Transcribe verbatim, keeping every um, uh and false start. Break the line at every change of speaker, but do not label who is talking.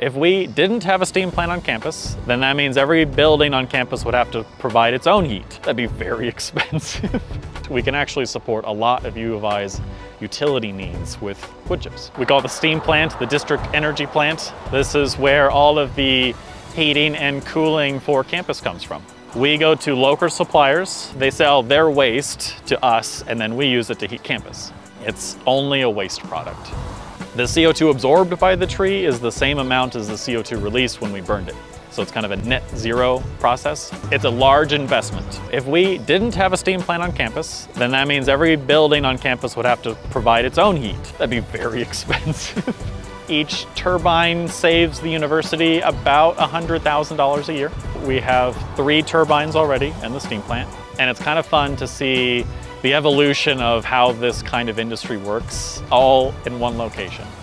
If we didn't have a steam plant on campus, then that means every building on campus would have to provide its own heat. That'd be very expensive. We can actually support a lot of U of I's utility needs with wood chips. We call the steam plant the district energy plant. This is where all of the heating and cooling for campus comes from. We go to local suppliers, they sell their waste to us, and then we use it to heat campus. It's only a waste product. The C O two absorbed by the tree is the same amount as the C O two released when we burned it. So it's kind of a net zero process. It's a large investment. If we didn't have a steam plant on campus, then that means every building on campus would have to provide its own heat. That'd be very expensive. Each turbine saves the university about one hundred thousand dollars a year. We have three turbines already in the steam plant, and it's kind of fun to see the evolution of how this kind of industry works all in one location.